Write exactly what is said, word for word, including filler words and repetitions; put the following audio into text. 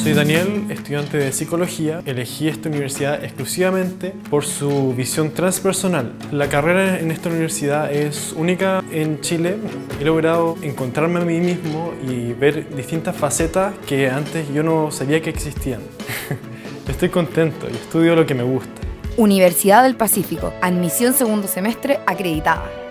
Soy Daniel, estudiante de psicología. Elegí esta universidad exclusivamente por su visión transpersonal. La carrera en esta universidad es única en Chile. He logrado encontrarme a mí mismo y ver distintas facetas que antes yo no sabía que existían. Estoy contento y estudio lo que me gusta. Universidad del Pacífico, admisión segundo semestre acreditada.